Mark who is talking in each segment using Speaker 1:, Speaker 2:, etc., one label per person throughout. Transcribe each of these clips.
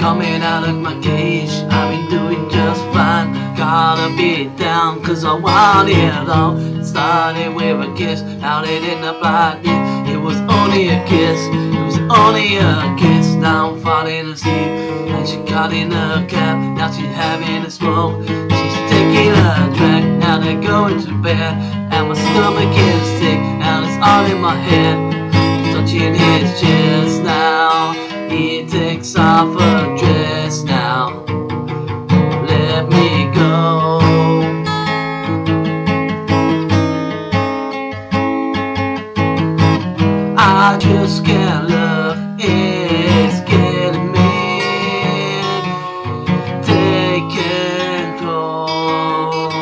Speaker 1: Coming out of my cage, I've been doing just fine. Gotta be down, cause I want it all. It started with a kiss, how did it end up like this? It was only a kiss, it was only a kiss. Now I'm falling asleep, and she got in a cab. Now she's having a smoke, she's taking a drag. Now they're going to bed, and my stomach is sick, and it's all in my head. Touching his chest now, he takes off her dress now. Let me go. I just can't look, it's getting me. Take control.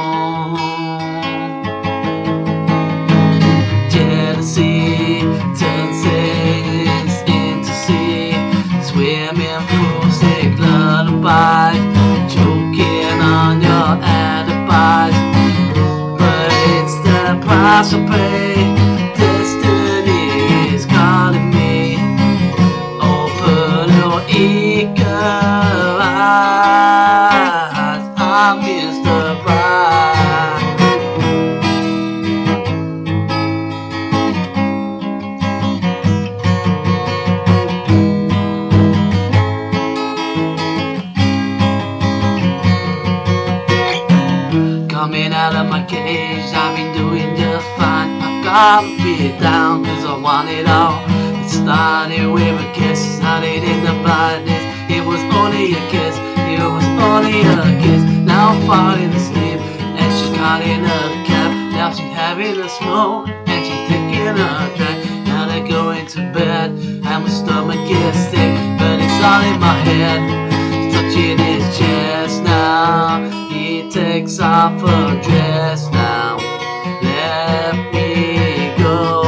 Speaker 1: Jealousy turns things into sea. Swimming through sick lullabies, choking on your alibis. But it's the price I pay. Destiny is calling me. Open your eager eyes, I'm Mr. Bright. Coming out of my cage, I've been doing just fine. I've gotta be down, cause I want it all. It started with a kiss, how did it end up like this? It was only a kiss, it was only a kiss. Now I'm falling asleep, and she's caught in a cab. Now she's having a smoke, and she's taking a drag. Now they're going to bed, and my stomach is sick, but it's all in my head. Touching his chest now, he takes off her dress now. Let me go.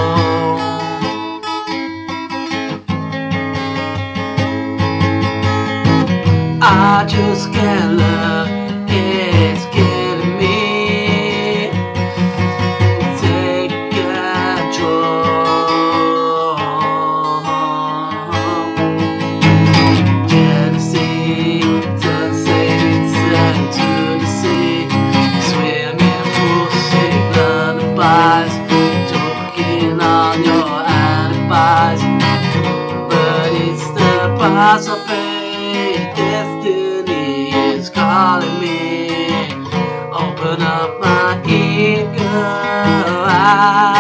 Speaker 1: I just can't look, it's getting me. Take control. Jealousy turns things into the sea. Swimming through sick lullabies, choking on your alibis. But it's the price I pay. Destiny is calling me. Open up my eager eyes.